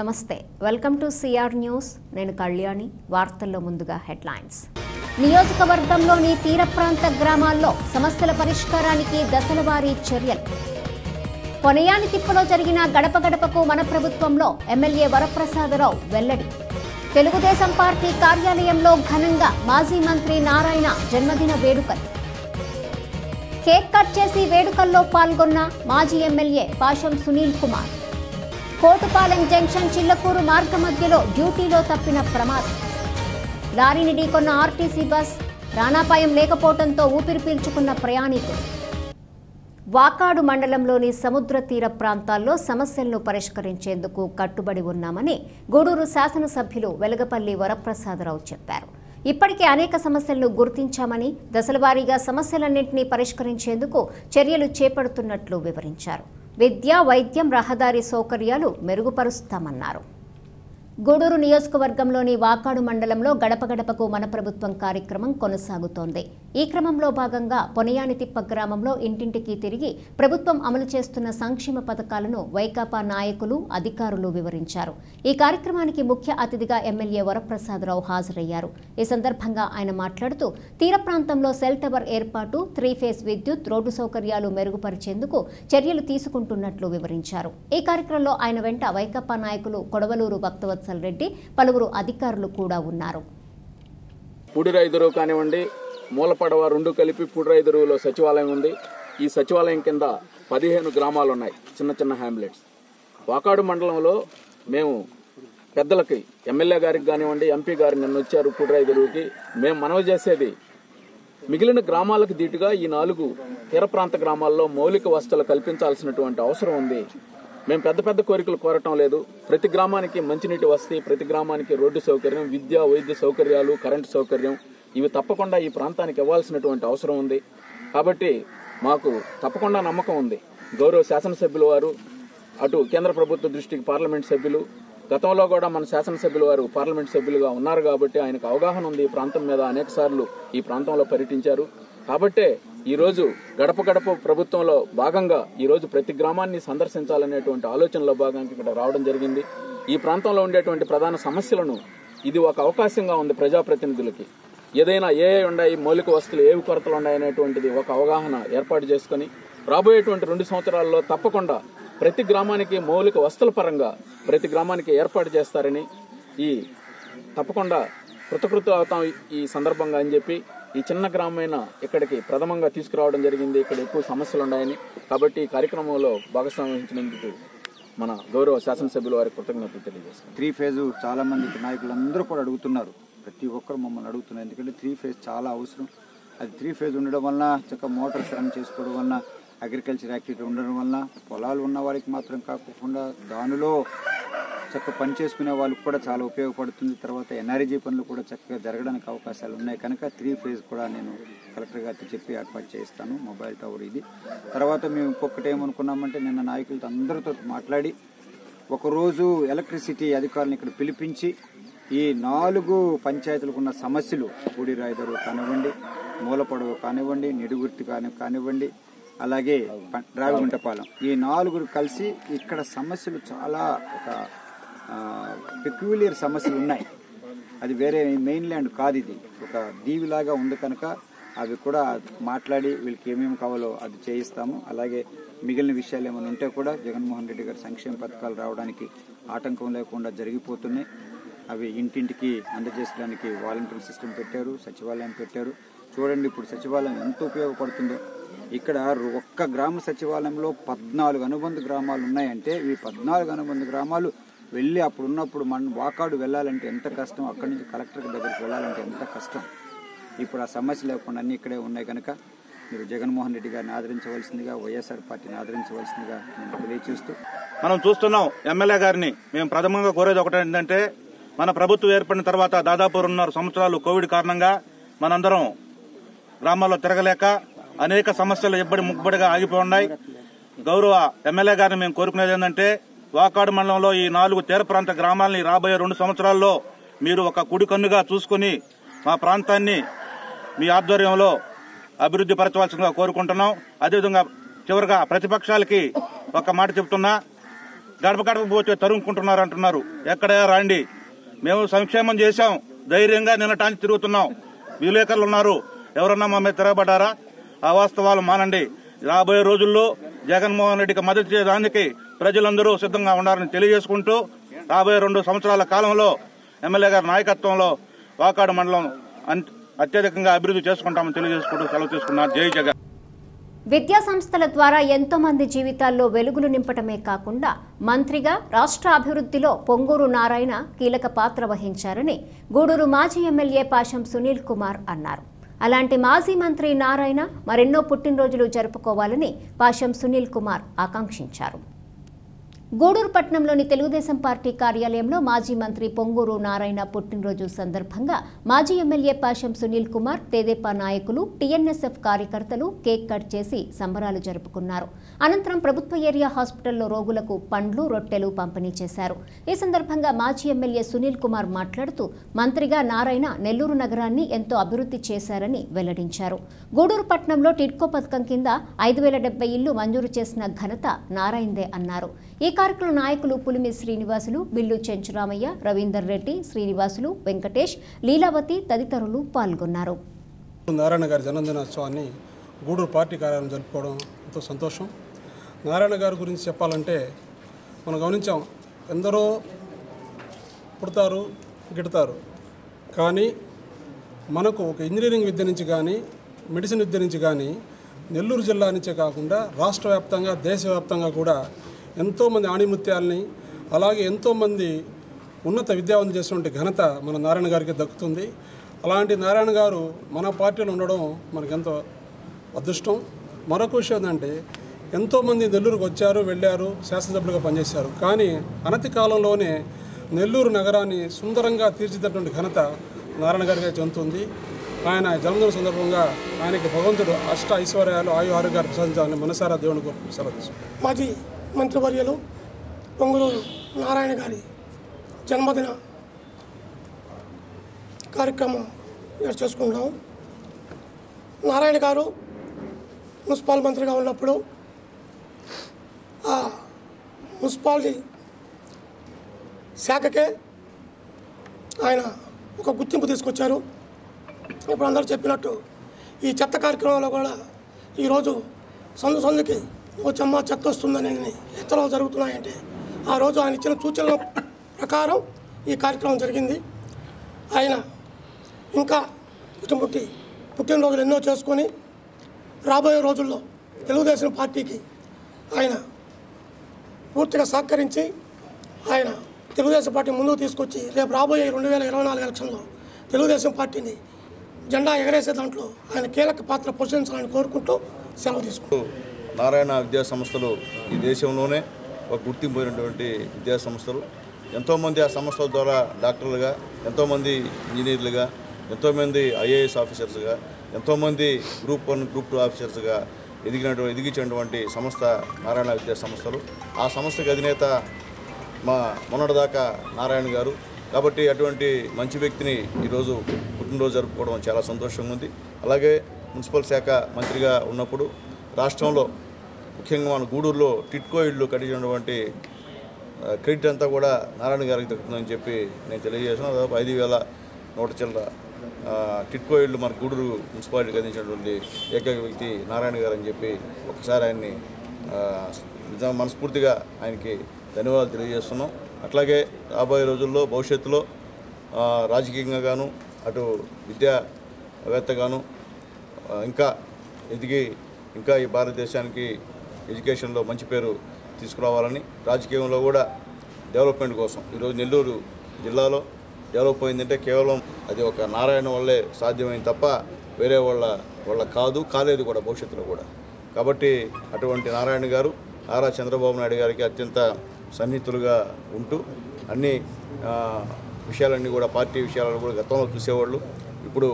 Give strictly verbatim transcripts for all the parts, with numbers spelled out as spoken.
నమస్తే welcome to CR news నేను కళ్యాణి వార్తల్లో ముందుగా హెడ్లైన్స్ నియోజకవర్గంలోని తీర ప్రాంత గ్రామాల్లో సమస్యల పరిష్కారానికి దశలవారీ చర్యలు పొనయాని తిప్పలో జరిగిన గడప గడపకు మన ప్రభుత్వంలో ఎమ్మెల్యే వరప్రసాదరావు వెల్లడి తెలుగుదేశం పార్టీ కార్యాలయంలో ఘనంగా మాజీ మంత్రి నారాయణ జన్మదిన వేడుకలు కేక్ కట్ చేసి వేడుకల్లో పాల్గొన్న మాజీ ఎమ్మెల్యే పాషం సునీల్ కుమార్ కోటుపాలెం జంక్షన్ చిల్లకూరు మార్గ మధ్యలో డ్యూటీలో తప్పిన ప్రమాదం లారీని ఢీకొన్న ఆర్టీసీ బస్ ప్రాణాపాయం లేకపోవడంతో ఊపిరి పీల్చుకున్న ప్రయాణికులు వాకాడు మండలంలోని సముద్ర తీర ప్రాంతాల్లో సమస్యలను పరిష్కరించేందుకు కట్టుబడి ఉన్నామని గూడూరు శాసనసభ్యులు వెలగపల్లి వరప్రసాదరావు చెప్పారు. ఇప్పటికే అనేక సమస్యలను గుర్తించామని దశలవారీగా సమస్యలన్నింటినీ పరిష్కరించేందుకు చర్యలు చేపడుతున్నట్లు వివరించారు. విద్య, వైద్యం, రహదారి సౌకర్యాలు మెరుగుపరుస్తామన్నారు. గూడూరు నియోజకవర్గంలోని వాకాడు మండలంలో గడప గడపకు మన ప్రభుత్వం కార్యక్రమం కొనసాగుతోంది. ఈ క్రమంలో భాగంగా పొనయాని తిప్ప గ్రామంలో ఇంటింటికి తిరిగి ప్రభుత్వం అమలు చేస్తున్న సంక్షేమ పథకాలను వైకాపా నాయకులు, అధికారులు వివరించారు. ఈ కార్యక్రమానికి ముఖ్య అతిథిగా ఎమ్మెల్యే వరప్రసాదరావు హాజరయ్యారు. ఈ సందర్భంగా ఆయన మాట్లాడుతూ తీర ప్రాంతంలో సెల్ టవర్ ఏర్పాటు, త్రీ ఫేజ్ విద్యుత్, రోడ్డు సౌకర్యాలు మెరుగుపరిచేందుకు చర్యలు తీసుకుంటున్నట్లు వివరించారు. ఈ కార్యక్రమంలో ఆయన వెంట వైకాపా నాయకులు కొడవలూరు భక్తవత్సల రెడ్డి, పలువురు అధికారులు కూడా ఉన్నారు. పూడిరాయిదురు కానివ్వండి, మూలపడవ రెండు కలిపి పూడిరాయిదురులో సచివాలయం ఉంది. ఈ సచివాలయం కింద పదిహేను గ్రామాలు ఉన్నాయి, చిన్న చిన్న హ్యామ్లెట్స్. వాకాడు మండలంలో మేము పెద్దలకి, ఎమ్మెల్యే గారికి కానివ్వండి, ఎంపీ గారు నిన్న వచ్చారు పూడిరాయిదురుకి. మేము మనవి చేసేది మిగిలిన గ్రామాలకు దీటుగా ఈ నాలుగు తీర ప్రాంత గ్రామాల్లో మౌలిక వసతులు కల్పించాల్సినటువంటి అవసరం ఉంది. మేము పెద్ద పెద్ద కోరికలు కోరటం లేదు. ప్రతి గ్రామానికి మంచినీటి వసతి, ప్రతి గ్రామానికి రోడ్డు సౌకర్యం, విద్య, వైద్య సౌకర్యాలు, కరెంటు సౌకర్యం ఇవి తప్పకుండా ఈ ప్రాంతానికి ఇవ్వాల్సినటువంటి అవసరం ఉంది. కాబట్టి మాకు తప్పకుండా నమ్మకం ఉంది. గౌరవ శాసనసభ్యుల వారు, అటు కేంద్ర ప్రభుత్వ దృష్టికి పార్లమెంట్ సభ్యులు, గతంలో కూడా మన శాసనసభ్యుల వారు పార్లమెంట్ సభ్యులుగా ఉన్నారు కాబట్టి ఆయనకు అవగాహన ఉంది. ఈ ప్రాంతం మీద అనేక సార్లు ఈ ప్రాంతంలో పర్యటించారు. కాబట్టే ఈరోజు గడప గడప ప్రభుత్వంలో భాగంగా ఈరోజు ప్రతి గ్రామాన్ని సందర్శించాలనేటువంటి ఆలోచనలో భాగంగా ఇక్కడ రావడం జరిగింది. ఈ ప్రాంతంలో ఉండేటువంటి ప్రధాన సమస్యలను ఇది ఒక అవకాశంగా ఉంది ప్రజాప్రతినిధులకి. ఏదైనా ఏ ఉన్నాయి, మౌలిక వసతులు ఏవి కొరతలు ఉన్నాయనేటువంటిది ఒక అవగాహన ఏర్పాటు చేసుకుని రాబోయేటువంటి రెండు సంవత్సరాల్లో తప్పకుండా ప్రతి గ్రామానికి మౌలిక వసతుల పరంగా ప్రతి గ్రామానికి ఏర్పాటు చేస్తారని ఈ తప్పకుండా కృతకృతులు అవుతాం ఈ సందర్భంగా అని చెప్పి ఈ చిన్న గ్రామమైన ఇక్కడికి ప్రథమంగా తీసుకురావడం జరిగింది. ఇక్కడ ఎక్కువ సమస్యలు ఉన్నాయని, కాబట్టి ఈ కార్యక్రమంలో భాగస్వామ్యం వహించినందుకు మన గౌరవ శాసనసభ్యుల వారికి కృతజ్ఞతలు తెలియజేస్తాం. త్రీ ఫేజ్ చాలా మంది నాయకులు అందరూ కూడా అడుగుతున్నారు. ప్రతి ఒక్కరు మమ్మల్ని అడుగుతున్నారు. ఎందుకంటే త్రీ ఫేజ్ చాలా అవసరం. అది త్రీ ఫేజ్ ఉండడం వలన చక్కగా మోటార్స్ రన్ చేసుకోవడం వలన, అగ్రికల్చర్ యాక్టివిటీ ఉండడం వలన పొలాలు ఉన్న వారికి మాత్రం కాకుండా దానిలో చక్కగా పని చేసుకునే వాళ్ళకి కూడా చాలా ఉపయోగపడుతుంది. తర్వాత ఎన్ఆర్జీ పనులు కూడా చక్కగా జరగడానికి అవకాశాలు ఉన్నాయి. కనుక త్రీ ఫేజ్ కూడా నేను కలెక్టర్ గారికి చెప్పి ఏర్పాటు చేస్తాను, మొబైల్ టవర్ ఇది. తర్వాత మేము ఇంకొకటి ఏమనుకున్నామంటే, నిన్న నాయకులతో అందరితో మాట్లాడి ఒకరోజు ఎలక్ట్రిసిటీ అధికారులను ఇక్కడ పిలిపించి ఈ నాలుగు పంచాయతీలకు ఉన్న సమస్యలు, పూడిరాయిదరు కానివ్వండి, మూలపడవ కానివ్వండి, నిడుగుర్తి కాని కానివ్వండి అలాగే రావిగుంటపాలెం, ఈ నాలుగురు కలిసి ఇక్కడ సమస్యలు చాలా ఒక పెక్యులియర్ సమస్యలు ఉన్నాయి. అది వేరే మెయిన్ ల్యాండ్ కాదు, ఇది ఒక దీవిలాగా ఉంది. కనుక అవి కూడా మాట్లాడి వీళ్ళకి ఏమేమి కావాలో అది చేయిస్తాము. అలాగే మిగిలిన విషయాలు ఏమైనా ఉంటే కూడా జగన్మోహన్ రెడ్డి గారి సంక్షేమ పథకాలు రావడానికి ఆటంకం లేకుండా జరిగిపోతున్నాయి. అవి ఇంటింటికి అందజేసడానికి వాలంటీర్ సిస్టమ్ పెట్టారు, సచివాలయం పెట్టారు. చూడండి ఇప్పుడు సచివాలయం ఎంత ఉపయోగపడుతుందో. ఇక్కడ ఒక్క గ్రామ సచివాలయంలో పద్నాలుగు అనుబంధ గ్రామాలు ఉన్నాయంటే ఈ పద్నాలుగు అనుబంధ గ్రామాలు వెళ్ళి అప్పుడు ఉన్నప్పుడు మన వాకాడు వెళ్ళాలంటే ఎంత కష్టం, అక్కడి నుంచి కలెక్టర్ దగ్గరికి వెళ్ళాలంటే ఎంత కష్టం. ఇప్పుడు ఆ సమస్య లేకుండా అన్ని ఇక్కడే ఉన్నాయి. కనుక మీరు జగన్మోహన్ రెడ్డి గారిని ఆదరించవలసిందిగా, వైఎస్ఆర్ పార్టీని ఆదరించవలసిందిగా నేను తెలియజేస్తూ, మనం చూస్తున్నాం ఎమ్మెల్యే గారిని మేము ప్రథమంగా కోరేది ఒకటి ఏంటంటే, మన ప్రభుత్వం ఏర్పడిన తర్వాత దాదాపు రెండున్నర సంవత్సరాలు కోవిడ్ కారణంగా మనందరం గ్రామాల్లో తిరగలేక అనేక సమస్యలు ఇబ్బడి ముక్కుబడిగా ఆగిపోయి ఉన్నాయి. గౌరవ ఎమ్మెల్యే గారిని మేము కోరుకునేది ఏంటంటే, వాకాడు మండలంలో ఈ నాలుగు తీర ప్రాంత గ్రామాలని రాబోయే రెండు సంవత్సరాల్లో మీరు ఒక కుడి కన్నుగా చూసుకుని మా ప్రాంతాన్ని మీ ఆధ్వర్యంలో అభివృద్ధి పరచవలసిందిగా కోరుకుంటున్నాం. అదేవిధంగా చివరిగా ప్రతిపక్షాలకి ఒక మాట చెబుతున్నా, గడప గడప పోతే తరుముకుంటున్నారు అంటున్నారు. ఎక్కడే రాండి, మేము సంక్షేమం చేశాం, ధైర్యంగా నిన్నటానికి తిరుగుతున్నాం. విలేకరులు ఉన్నారు, ఎవరన్నా మా మీద తిరగబడ్డారా? ఆ వాస్తవాలు మానండి. రాబోయే రోజుల్లో జగన్మోహన్ రెడ్డికి మద్దతు చేయడానికి ప్రజలందరూ సిద్ధంగా ఉండాలని తెలియజేసుకుంటూ రాబోయే రెండు సంవత్సరాల కాలంలో ఎమ్మెల్యే గారి నాయకత్వంలో వాకాడు మండలం అత్యధికంగా అభివృద్ధి చేసుకుంటామని తెలియజేసుకుంటూ సెలవు తీసుకున్నారు. జై జగన్. విద్యా సంస్థల ద్వారా ఎంతో మంది జీవితాల్లో వెలుగులు నింపటమే కాకుండా మంత్రిగా రాష్ట్ర అభివృద్ధిలో పొంగూరు నారాయణ కీలక పాత్ర వహించారని గూడూరు మాజీ ఎమ్మెల్యే పాశం సునీల్ కుమార్ అన్నారు. అలాంటి మాజీ మంత్రి నారాయణ మరెన్నో పుట్టినరోజులు జరుపుకోవాలని పాశం సునీల్ కుమార్ ఆకాంక్షించారు. గూడూరు పట్టణంలోని తెలుగుదేశం పార్టీ కార్యాలయంలో మాజీ మంత్రి పొంగూరు నారాయణ పుట్టినరోజు సందర్భంగా మాజీ ఎమ్మెల్యే పాశం సునీల్ కుమార్, తెదేపా నాయకులు, టీఎన్ఎస్ఎఫ్ కార్యకర్తలు కేక్ కట్ చేసి సంబరాలు జరుపుకున్నారు. అనంతరం ప్రభుత్వ ఏరియా హాస్పిటల్లో రోగులకు పండ్లు, రొట్టెలు పంపిణీ చేశారు. ఈ సందర్భంగా మాజీ ఎమ్మెల్యే సునీల్ కుమార్ మాట్లాడుతూ మంత్రిగా నారాయణ నెల్లూరు నగరాన్ని ఎంతో అభివృద్ధి చేశారని వెల్లడించారు. గూడూరు పట్టణంలో టిడ్కో పథకం కింద ఐదు వేల డెబ్బై ఇళ్లు మంజూరు చేసిన ఘనత నారాయణదే అన్నారు. ఈ కార్యక్రమ నాయకులు పులిమి శ్రీనివాసులు, బిల్లు చెంచురామయ్య, రవీందర్ రెడ్డి, శ్రీనివాసులు, వెంకటేష్, లీలావతి తదితరులు పాల్గొన్నారు. నారాయణ గారి జన్మదినోత్సవాన్ని గూడూరు పార్టీ కార్యాలయం జరుపుకోవడం ఎంతో సంతోషం. నారాయణ గారి గురించి చెప్పాలంటే మనం గమనించాం, ఎందరో పుడతారు, గిడతారు, కానీ మనకు ఒక ఇంజనీరింగ్ విద్య నుంచి కానీ మెడిసిన్ విద్య నుంచి కానీ నెల్లూరు జిల్లా నుంచే కాకుండా రాష్ట్ర వ్యాప్తంగా దేశవ్యాప్తంగా కూడా ఎంతోమంది ఆణిముత్యాలని అలాగే ఎంతోమంది ఉన్నత విద్యావంతులు చేసినటువంటి ఘనత మన నారాయణ గారికి దక్కుతుంది. అలాంటి నారాయణ గారు మన పార్టీలో ఉండడం మనకెంతో అదృష్టం. మరొక విషయం ఏంటంటే ఎంతోమంది నెల్లూరుకు వచ్చారు, వెళ్ళారు, శాసనసభ్యులుగా పనిచేశారు, కానీ అనతి కాలంలోనే నెల్లూరు నగరాన్ని సుందరంగా తీర్చిదిద్దేటువంటి ఘనత నారాయణ గారికి చెందుతుంది. ఆయన జన్మదిన సందర్భంగా ఆయనకి భగవంతుడు అష్ట ఐశ్వర్యాలు, ఆయు ఆరోగ్యాలు ప్రసాదించాలని మనసారా దేవుని కోరుకుంటూ సెలవు తీసుకుంటాం. మాజీ మంత్రివర్యులు పొంగూరు నారాయణ గారి జన్మదిన కార్యక్రమం ఇక్కడ చేసుకుంటాం. నారాయణ గారు మున్సిపల్ మంత్రిగా ఉన్నప్పుడు ఆ మున్సిపాలిటీ శాఖకే ఆయన ఒక గుర్తింపు తీసుకొచ్చారు. ఇప్పుడు అందరూ చెప్పినట్టు ఈ చెత్త కార్యక్రమంలో కూడా ఈరోజు సందు సందుకి వచ్చమ్మ చెత్త వస్తుందని ఎత్తలో జరుగుతున్నాయంటే ఆ రోజు ఆయన ఇచ్చిన సూచనల ప్రకారం ఈ కార్యక్రమం జరిగింది. ఆయన ఇంకా ఇటువంటి పుట్టినరోజులు ఎన్నో చేసుకొని రాబోయే రోజుల్లో తెలుగుదేశం పార్టీకి ఆయన పూర్తిగా సహకరించి ఆయన తెలుగుదేశం పార్టీ ముందుకు తీసుకొచ్చి రేపు రాబోయే రెండు వేల ఇరవై నాలుగు ఎలక్షన్లో తెలుగుదేశం పార్టీని జెండా ఎగరేసే దాంట్లో ఆయన కీలక పాత్ర పోషించాలని కోరుకుంటూ సెలవు తీసుకుంటూ నారాయణ విద్యా సంస్థలు ఈ దేశంలోనే ఒక గుర్తింపు అయినటువంటి విద్యా సంస్థలు. ఎంతోమంది ఆ సంస్థల ద్వారా డాక్టర్లుగా, ఎంతోమంది ఇంజనీర్లుగా, ఎంతోమంది ఐఏఎస్ ఆఫీసర్స్గా, ఎంతోమంది గ్రూప్ వన్ గ్రూప్ టూ ఆఫీసర్స్గా ఎదిగినటువంటి ఎదిగించినటువంటి సంస్థ నారాయణ విద్యా సంస్థలు. ఆ సంస్థకి అధినేత మా మొన్నటిదాకా నారాయణ గారు. కాబట్టి అటువంటి మంచి వ్యక్తిని ఈరోజు పుట్టినరోజు జరుపుకోవడం చాలా సంతోషంగా ఉంది. అలాగే మున్సిపల్ శాఖ మంత్రిగా ఉన్నప్పుడు రాష్ట్రంలో ముఖ్యంగా మన గూడూరులో టిడ్కో ఇళ్ళు కట్టించినటువంటి క్రెడిట్ అంతా కూడా నారాయణ గారికి దక్కుతుందని చెప్పి నేను తెలియజేసాను. దాదాపు ఐదు వేల నూట చిల్లర టిడ్కో ఇళ్ళు మన గూడూరు మున్సిపాలిటీకి అందించినటువంటి ఏకైక వ్యక్తి నారాయణ గారు అని చెప్పి ఒకసారి ఆయన్ని నిజంగా మనస్ఫూర్తిగా ఆయనకి ధన్యవాదాలు తెలియజేస్తున్నాం. అట్లాగే రాబోయే రోజుల్లో భవిష్యత్తులో రాజకీయంగా గాను అటు విద్యావేత్తగాను ఇంకా ఎదిగి ఇంకా ఈ భారతదేశానికి ఎడ్యుకేషన్లో మంచి పేరు తీసుకురావాలని, రాజకీయంలో కూడా డెవలప్మెంట్ కోసం ఈరోజు నెల్లూరు జిల్లాలో డెవలప్ అయిందంటే కేవలం అది ఒక నారాయణ వల్లే సాధ్యమైంది తప్ప వేరే వాళ్ళ వాళ్ళ కాదు, కాలేదు కూడా భవిష్యత్తులో కూడా. కాబట్టి అటువంటి నారాయణ గారు నారా చంద్రబాబు నాయుడు గారికి అత్యంత సన్నిహితులుగా ఉంటూ అన్ని విషయాలన్నీ కూడా పార్టీ విషయాలను కూడా గతంలో చూసేవాళ్ళు. ఇప్పుడు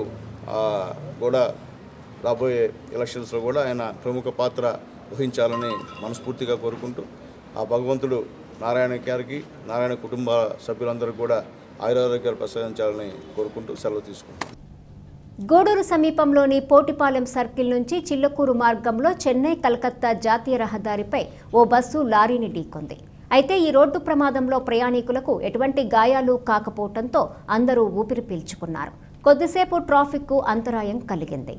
కూడా రాబోయే ఎలక్షన్స్లో కూడా ఆయన ప్రముఖ పాత్ర వహించాలని మనస్ఫూర్తిగా కోరుకుంటూ ఆ భగవంతుడు నారాయణ గారికి, నారాయణ కుటుంబ సభ్యులందరూ కూడా ఆయురారోగ్యాలు ప్రసాదించాలని కోరుకుంటూ సెలవు తీసుకుంటాం. గూడూరు సమీపంలోని పోటిపాలెం సర్కిల్ నుంచి చిల్లకూరు మార్గంలో చెన్నై కలకత్తా జాతీయ రహదారిపై ఓ బస్సు లారీని ఢీకొంది. అయితే ఈ రోడ్డు ప్రమాదంలో ప్రయాణికులకు ఎటువంటి గాయాలు కాకపోవడంతో అందరూ ఊపిరి పీల్చుకున్నారు. కొద్దిసేపు ట్రాఫిక్కు అంతరాయం కలిగింది.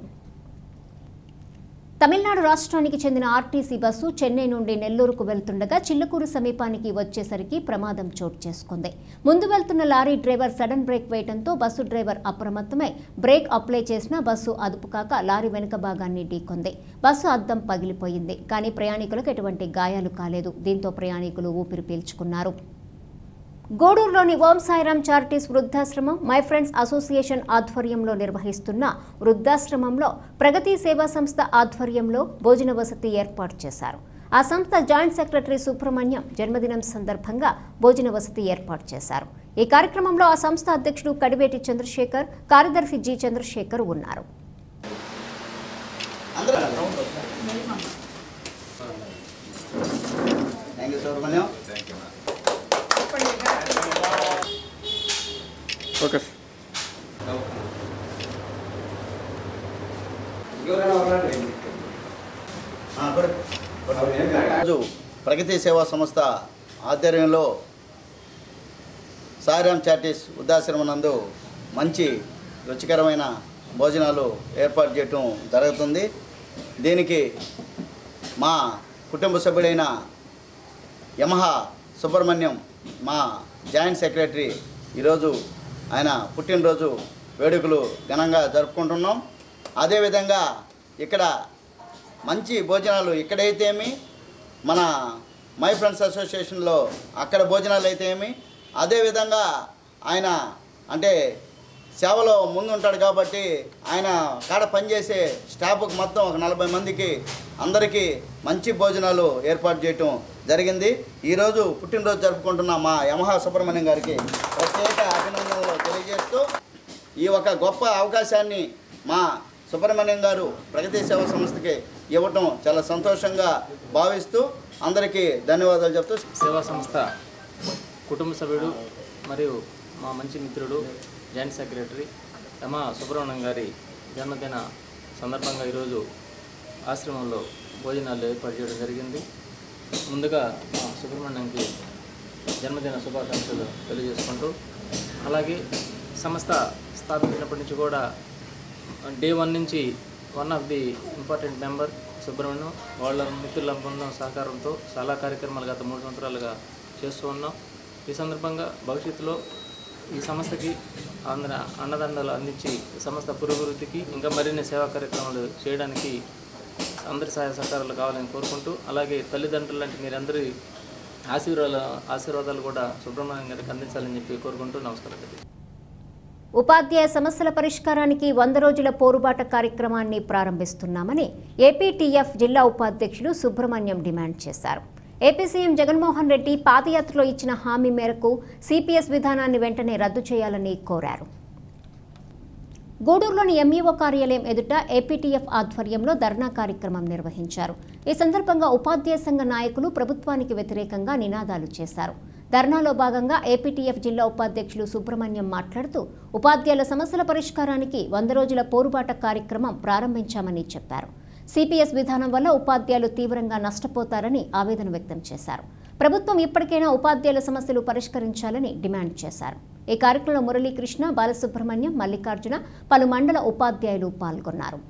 తమిళనాడు రాష్ట్రానికి చెందిన ఆర్టీసీ బస్సు చెన్నై నుండి నెల్లూరుకు వెళ్తుండగా చిల్లకూరు సమీపానికి వచ్చేసరికి ప్రమాదం చోటు చేసుకుంది. ముందు వెళ్తున్న లారీ డ్రైవర్ సడన్ బ్రేక్ వేయడంతో బస్సు డ్రైవర్ అప్రమత్తమై బ్రేక్ అప్లై చేసినా బస్సు అదుపు కాక లారీ వెనుక భాగాన్ని ఢీకొంది. బస్సు అద్దం పగిలిపోయింది. కానీ ప్రయాణికులకు ఎటువంటి గాయాలు కాలేదు. దీంతో ప్రయాణికులు ఊపిరి పీల్చుకున్నారు. గూడూరులోని ఓం సాయిరాం చారిటీస్ వృద్ధాశ్రమం మై ఫ్రెండ్స్ అసోసియేషన్ ఆధ్వర్యంలో నిర్వహిస్తున్న వృద్ధాశ్రమంలో ప్రగతి సేవా సంస్థ ఆధ్వర్యంలో భోజన వసతి ఏర్పాటు చేశారు. ఆ సంస్థ జాయింట్ సెక్రటరీ సుబ్రహ్మణ్యం జన్మదినం సందర్భంగా భోజన వసతి ఏర్పాటు చేశారు. ఈ కార్యక్రమంలో ఆ సంస్థ అధ్యక్షుడు కడివేటి చంద్రశేఖర్, కార్యదర్శి జి చంద్రశేఖర్ ఉన్నారు. ప్రగతి సేవా సంస్థ ఆధ్వర్యంలో సాయిరాం చారిటీస్ వృద్ధాశ్రమం నందు మంచి రుచికరమైన భోజనాలు ఏర్పాటు చేయటం జరుగుతుంది. దీనికి మా కుటుంబ సభ్యుడైన యమహా సుబ్రహ్మణ్యం మా జాయింట్ సెక్రటరీ ఈరోజు ఆయన పుట్టినరోజు వేడుకలు ఘనంగా జరుపుకుంటున్నాం. అదేవిధంగా ఇక్కడ మంచి భోజనాలు ఇక్కడైతేమి, మన మై ఫ్రెండ్స్ అసోసియేషన్లో అక్కడ భోజనాలు అయితే ఏమి, అదేవిధంగా ఆయన అంటే సేవలో ముందు ఉంటాడు కాబట్టి ఆయన కాడ పనిచేసే స్టాఫ్కి మొత్తం ఒక నలభై మందికి అందరికీ మంచి భోజనాలు ఏర్పాటు చేయటం జరిగింది. ఈరోజు పుట్టినరోజు జరుపుకుంటున్న మా యమహా సుబ్రహ్మణ్యం గారికి ప్రత్యేక అభినందనలు తెలియజేస్తూ ఈ ఒక గొప్ప అవకాశాన్ని మా సుబ్రహ్మణ్యం గారు ప్రగతి సేవా సంస్థకి ఇవ్వటం చాలా సంతోషంగా భావిస్తూ అందరికీ ధన్యవాదాలు చెప్తూ సేవా సంస్థ కుటుంబ సభ్యుడు మరియు మా మంచి మిత్రుడు జాయింట్ సెక్రటరీ యమహా సుబ్రహ్మణ్యం గారి జన్మదిన సందర్భంగా ఈరోజు ఆశ్రమంలో భోజనాలు ఏర్పాటు చేయడం జరిగింది. ముందుగా మా సుబ్రహ్మణ్యంకి జన్మదిన శుభాకాంక్షలు తెలియజేసుకుంటూ, అలాగే సంస్థ స్థాపించినప్పటి నుంచి కూడా డే వన్ నుంచి one of the important member Subrahmanyam, వాళ్ళ మిత్రుల బృందం సహకారంతో చాలా కార్యక్రమాలు గత మూడు సంవత్సరాలుగా చేస్తూ ఉన్నాం. ఈ సందర్భంగా భవిష్యత్తులో ఈ సంస్థకి ఆంధ్ర అన్నదండలు అందించి సంస్థ పురోభివృద్ధికి ఇంకా మరిన్ని సేవా కార్యక్రమాలు చేయడానికి అందరి సహాయ సహకారాలు కావాలని కోరుకుంటూ, అలాగే తల్లిదండ్రులు లాంటి మీరందరి ఆశీర్వాదాలు ఆశీర్వాదాలు కూడా సుబ్రహ్మణ్యం గారికి అందించాలని చెప్పి కోరుకుంటూ నమస్కారం. ఉపాధ్యాయ సమస్యల పరిష్కారానికి వంద రోజుల పోరుబాట కార్యక్రమాన్ని ప్రారంభిస్తున్నామని ఏపీటీఎఫ్ జిల్లా ఉపాధ్యక్షులు సుబ్రహ్మణ్యం డిమాండ్ చేశారు. ఏపీ సీఎం జగన్మోహన్ రెడ్డి పాదయాత్రలో ఇచ్చిన హామీ మేరకు సిపిఎస్ విధానాన్ని వెంటనే రద్దు చేయాలని కోరారు. గూడూరులోని ఎంఈఓ కార్యాలయం ఎదుట ఏపీటీఎఫ్ ఆధ్వర్యంలో ధర్నా కార్యక్రమం నిర్వహించారు. ఈ సందర్భంగా ఉపాధ్యాయ సంఘ నాయకులు ప్రభుత్వానికి వ్యతిరేకంగా నినాదాలు చేశారు. ధర్నాలో భాగంగా ఏపీటీఎఫ్ జిల్లా ఉపాధ్యక్షులు సుబ్రహ్మణ్యం మాట్లాడుతూ ఉపాధ్యాయుల సమస్యల పరిష్కారానికి వంద రోజుల పోరుబాట కార్యక్రమం ప్రారంభించామని చెప్పారు. సిపిఎస్ విధానం వల్ల ఉపాధ్యాయులు తీవ్రంగా నష్టపోతారని ఆవేదన వ్యక్తం చేశారు. ప్రభుత్వం ఇప్పటికైనా ఉపాధ్యాయుల సమస్యలు పరిష్కరించాలని డిమాండ్ చేశారు. ఈ కార్యక్రమంలో మురళీకృష్ణ, బాలసుబ్రహ్మణ్యం, మల్లికార్జున, పలు మండల ఉపాధ్యాయులు పాల్గొన్నారు.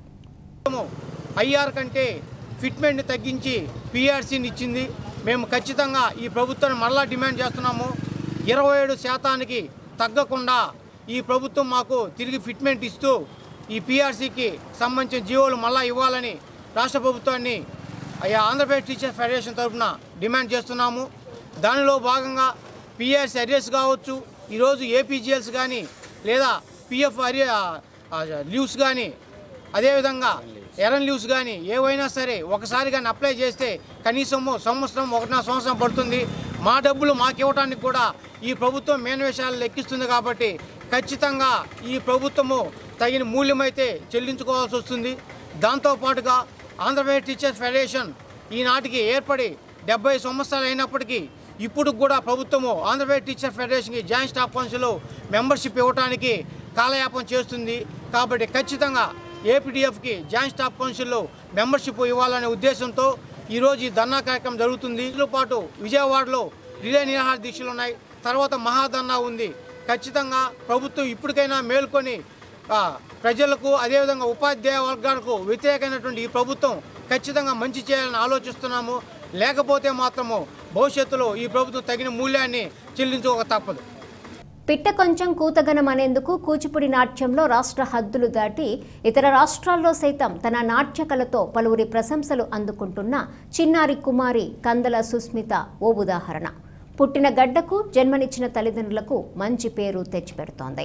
ఐఆర్ కంటే ఫిట్మెంట్ని తగ్గించి పీఆర్సీని ఇచ్చింది. మేము ఖచ్చితంగా ఈ ప్రభుత్వాన్ని మరలా డిమాండ్ చేస్తున్నాము. ఇరవై ఏడు శాతానికి తగ్గకుండా ఈ ప్రభుత్వం మాకు తిరిగి ఫిట్మెంట్ ఇస్తూ ఈ పీఆర్సీకి సంబంధించిన జీవోలు మళ్ళా ఇవ్వాలని రాష్ట్ర ప్రభుత్వాన్ని ఆంధ్రప్రదేశ్ టీచర్స్ ఫెడరేషన్ తరఫున డిమాండ్ చేస్తున్నాము. దానిలో భాగంగా పీఆర్సీ అరియర్స్ కావచ్చు, ఈరోజు ఏపీజీఎల్స్ కానీ లేదా పిఎఫ్ అరి లీవ్స్ కానీ, అదేవిధంగా ఎరన్ లీవ్స్ కానీ ఏవైనా సరే ఒకసారి కానీ అప్లై చేస్తే కనీసము సంవత్సరం ఒకటిన్నర సంవత్సరం పడుతుంది. మా డబ్బులు మాకు ఇవ్వడానికి కూడా ఈ ప్రభుత్వం మేనవేషాలు లెక్కిస్తుంది. కాబట్టి ఖచ్చితంగా ఈ ప్రభుత్వము తగిన మూల్యమైతే చెల్లించుకోవాల్సి వస్తుంది. దాంతోపాటుగా ఆంధ్రప్రదేశ్ టీచర్స్ ఫెడరేషన్ ఈనాటికి ఏర్పడి డెబ్బై సంవత్సరాలు అయినప్పటికీ ఇప్పుడు కూడా ప్రభుత్వము ఆంధ్రప్రదేశ్ టీచర్ ఫెడరేషన్కి జాయింట్ స్టాఫ్ కౌన్సిల్లో మెంబర్షిప్ ఇవ్వడానికి కాలయాపన చేస్తుంది. కాబట్టి ఖచ్చితంగా ఏపీడీఎఫ్కి జాయింట్ స్టాఫ్ కౌన్సిల్లో మెంబర్షిప్ ఇవ్వాలనే ఉద్దేశంతో ఈరోజు ఈ ధర్నా కార్యక్రమం జరుగుతుంది. దీంతో పాటు విజయవాడలో రిలే నిరాహార దీక్షలు ఉన్నాయి, తర్వాత మహాధర్నా ఉంది. ఖచ్చితంగా ప్రభుత్వం ఇప్పటికైనా మేల్కొని ప్రజలకు అదేవిధంగా ఉపాధ్యాయ వర్గాలకు వ్యతిరేకమైనటువంటి ఈ ప్రభుత్వం ఖచ్చితంగా మంచి చేయాలని ఆలోచిస్తున్నాము. లేకపోతే మాత్రము భవిష్యత్తులో ఈ ప్రభుత్వం తగిన మూల్యాన్ని చెల్లించుకోక తప్పదు. పిట్ట కొంచెం కూతగనం అనేందుకు కూచిపూడి నాట్యంలో రాష్ట్ర హద్దులు దాటి ఇతర రాష్ట్రాల్లో సైతం తన నాట్య కళతో పలువురి ప్రశంసలు అందుకుంటున్న చిన్నారి కుమారి కందల సుస్మిత ఓ ఉదాహరణ. పుట్టిన గడ్డకు జన్మనిచ్చిన తల్లిదండ్రులకు మంచి పేరు తెచ్చిపెడుతోంది.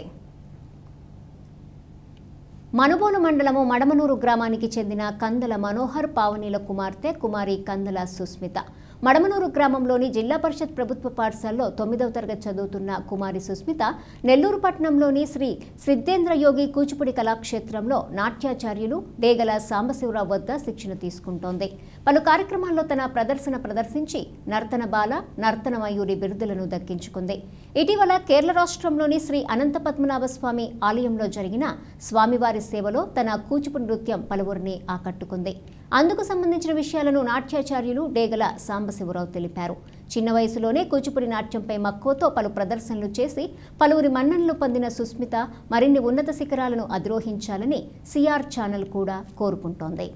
మనుబోలు మండలము మడమనూరు గ్రామానికి చెందిన కందల మనోహర్ పావనీల కుమార్తె కుమారి కందల సుస్మిత. మడమనూరు గ్రామంలోని జిల్లా పరిషత్ ప్రభుత్వ పాఠశాలలో తొమ్మిదవ తరగతి చదువుతున్న కుమారి సుస్మిత నెల్లూరు పట్టణంలోని శ్రీ సిద్ధేంద్ర యోగి కూచిపూడి కళాక్షేత్రంలో నాట్యాచార్యులు డేగల సాంబశివరావు వద్ద శిక్షణ తీసుకుంటోంది. పలు కార్యక్రమాల్లో తన ప్రదర్శన ప్రదర్శించి నర్తన బాల, నర్తన మయూరి బిరుదులను దక్కించుకుంది. ఇటీవల కేరళ రాష్ట్రంలోని శ్రీ అనంత పద్మనాభ స్వామి ఆలయంలో జరిగిన స్వామివారి సేవలో తన కూచిపూడి నృత్యం పలువురిని ఆకట్టుకుంది. అందుకు సంబంధించిన విషయాలను నాట్యాచార్యులు డేగల సాంబశివరావు తెలిపారు. చిన్న వయసులోనే కూచిపూడి నాట్యంపై మక్కువతో పలు ప్రదర్శనలు చేసి పలువురి మన్ననలు పొందిన సుస్మిత మరిన్ని ఉన్నత శిఖరాలను అధిరోహించాలని సిఆర్ ఛానల్ కూడా కోరుకుంటోంది.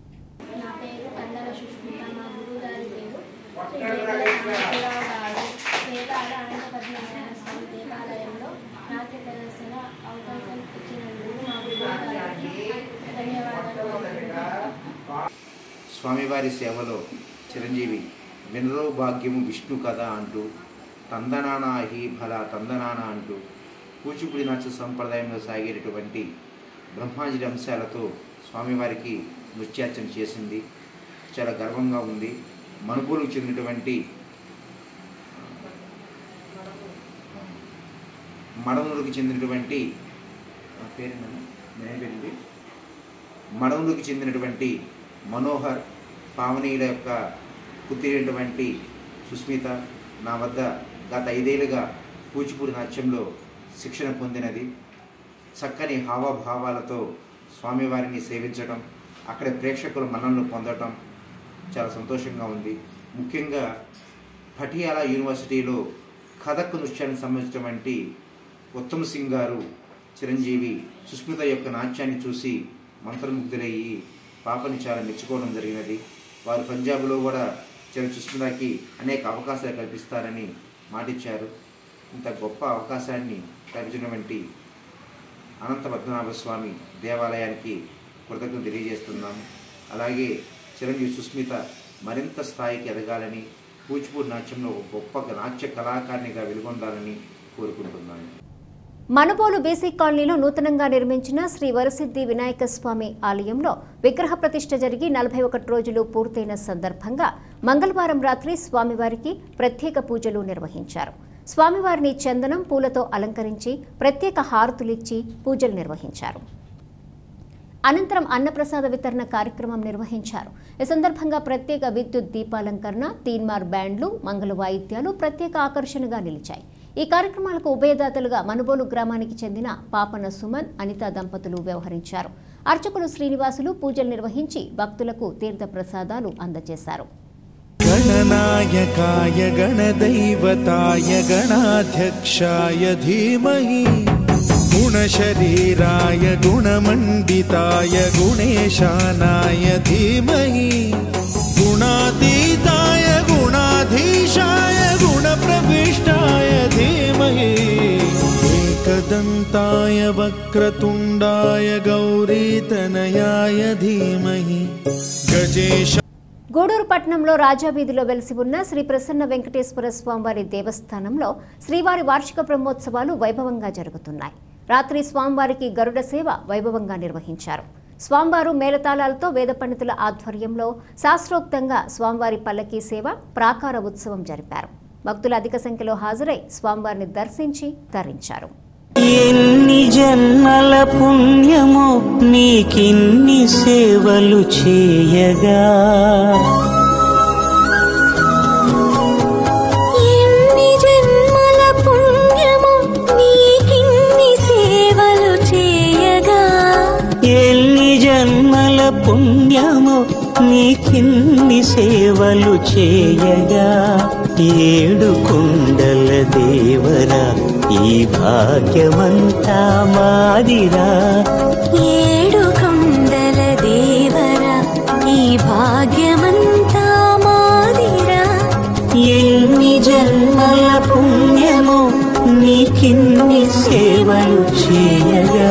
స్వామివారి సేవలో చిరంజీవి వినరో భాగ్యము విష్ణు కథ అంటూ తందనానా హి ఫల తందనానా అంటూ కూచిపూడి నాట్య సంప్రదాయంలో సాగేటటువంటి బ్రహ్మాంజలి అంశాలతో స్వామివారికి నృత్యార్చన చేసింది. చాలా గర్వంగా ఉంది. మనుబోలుకు చెందినటువంటి మడమూరుకు చెందినటువంటి పేరేంటి మడమూరుకు చెందినటువంటి మనోహర్ పావనీల యొక్క పుత్రినటువంటి సుస్మిత నా వద్ద గత ఐదేళ్లుగా కూచిపూడి నాట్యంలో శిక్షణ పొందినది. చక్కని హావభావాలతో స్వామివారిని సేవించడం, అక్కడ ప్రేక్షకుల మన్ననలు పొందడం చాలా సంతోషంగా ఉంది. ముఖ్యంగా పటియాలా యూనివర్సిటీలో కథక్ నృత్యానికి సంబంధించినటువంటి ఉత్తమ్ సింగ్ గారు చిరంజీవి సుస్మిత యొక్క నాట్యాన్ని చూసి మంత్రముగ్ధులయ్యి పాపని చాలా మెచ్చుకోవడం జరిగినది. వారు పంజాబ్లో కూడా చిర సుస్మితకి అనేక అవకాశాలు కల్పిస్తారని మాటిచ్చారు. ఇంత గొప్ప అవకాశాన్ని కల్పించినటువంటి అనంత పద్మనాభ స్వామి దేవాలయానికి కృతజ్ఞతలు తెలియజేస్తున్నాము. అలాగే చిరంజీవి సుస్మిత మరింత స్థాయికి ఎదగాలని, కూచిపూడి నాట్యంలో ఒక గొప్ప నాట్య కళాకారిణిగా వెలుగొందాలని కోరుకుంటున్నాను. మనుబోలు బీసీ కాలనీలో నూతనంగా నిర్మించిన శ్రీ వరసిద్ధి వినాయక స్వామి ఆలయంలో విగ్రహ ప్రతిష్ఠ జరిగి నలభై ఒకటి రోజులు పూర్తయిన సందర్భంగా మంగళవారం రాత్రి స్వామివారికి ప్రత్యేక పూజలు నిర్వహించారు. స్వామివారిని చందనం పూలతో అలంకరించి ప్రత్యేక హారతులిచ్చి పూజలు నిర్వహించారు. అనంతరం అన్నప్రసాద వితరణ కార్యక్రమం నిర్వహించారు. ఈ సందర్భంగా ప్రత్యేక విద్యుత్ దీపాలంకరణ, తీన్మార్ బ్యాండ్లు, మంగళ వాయిద్యాలు ప్రత్యేక ఆకర్షణగా నిలిచాయి. ఈ కార్యక్రమాలకు ఉభయదాతలుగా మనుబోలు గ్రామానికి చెందిన పాపన సుమన్, అనిత దంపతులు వ్యవహరించారు. అర్చకులు శ్రీనివాసులు పూజలు నిర్వహించి భక్తులకు తీర్థ ప్రసాదాలు అందజేశారు. గణనాయకాయ గణదైవతాయ గణాధ్యక్షాయ ధీమహి గుణశరీరాయ గుణమండితాయ గుణేశానాయ ధీమహి గుణాతీతాయ గుణాధీశాయ గుణప్రవిష్టాయ ధీమహి ఏకదంతాయ వక్రతుండాయ గౌరీతనయాయ ధీమహి గజేశ. గూడూరు పట్టణంలో రాజావీధిలో వెలిసి ఉన్న శ్రీ ప్రసన్న వెంకటేశ్వర స్వామివారి దేవస్థానంలో శ్రీవారి వార్షిక బ్రహ్మోత్సవాలు వైభవంగా జరుగుతున్నాయి. రాత్రి స్వామివారికి గరుడ సేవ వైభవంగా నిర్వహించారు. స్వామివారు మేళతాళాలతో వేద పండితుల ఆధ్వర్యంలో శాస్త్రోక్తంగా స్వామివారి పల్లకీ సేవ, ప్రాకార ఉత్సవం జరిపారు. భక్తులు అధిక సంఖ్యలో హాజరై స్వామివారిని దర్శించి తరించారు. ఎన్ని జన్మల పుణ్యమో నీకిన్ని సేవలు చేయగా, ఎన్ని జన్మల పుణ్యమో నీకిన్ని సేవలు చేయగా, ఎన్ని జన్మల పుణ్యమో నీకిన్ని సేవలు చేయగా ఏడు కొండల దేవరా ఈ భాగ్యమంతా మాదిరా ఏడు కొండల దేవరా ఈ భాగ్యమంతా మాదిరా ఎన్ని జన్మల పుణ్యమో నీకిన్ని సేవలు చేయగా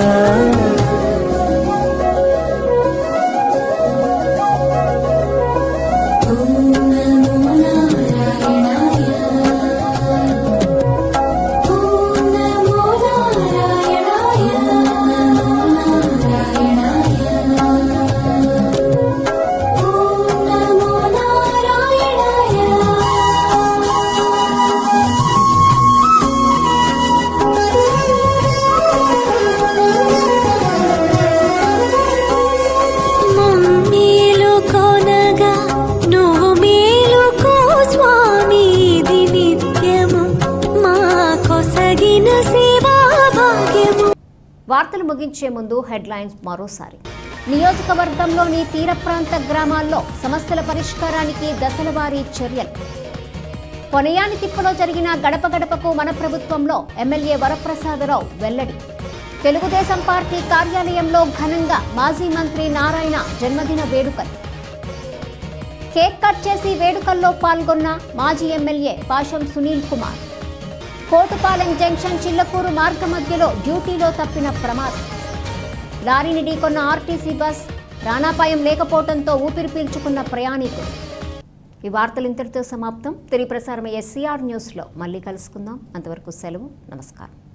వార్తలు ముగించే ముందు హెడ్లైన్స్ మరోసారి. నియోజకవర్గంలోని తీర ప్రాంత గ్రామాల్లో సమస్యల పరిష్కారానికి దశలవారీ చర్యలు. పొనయానితిప్పలో జరిగిన గడప గడపకు మన ప్రభుత్వంలో ఎమ్మెల్యే వరప్రసాదరావు వెల్లడి. తెలుగుదేశం పార్టీ కార్యాలయంలో ఘనంగా మాజీ మంత్రి నారాయణ జన్మదిన వేడుకలు. కేక్ కట్ చేసి వేడుకల్లో పాల్గొన్న మాజీ ఎమ్మెల్యే పాషం సునీల్ కుమార్. కోటుపాలెం జంక్షన్ చిల్లకూరు మార్గ మధ్యలో డ్యూటీలో తప్పిన ప్రమాదం. లారీని ఢీకొన్న ఆర్టీసీ బస్, ప్రాణాపాయం లేకపోవడంతో ఊపిరి పీల్చుకున్న ప్రయాణికులు. ఈ వార్తలు ఇంతటితో సమాప్తం. తిరిగి ప్రసారమయ్యే సిఆర్ న్యూస్లో మళ్ళీ కలుసుకుందాం. అంతవరకు సెలవు. నమస్కారం.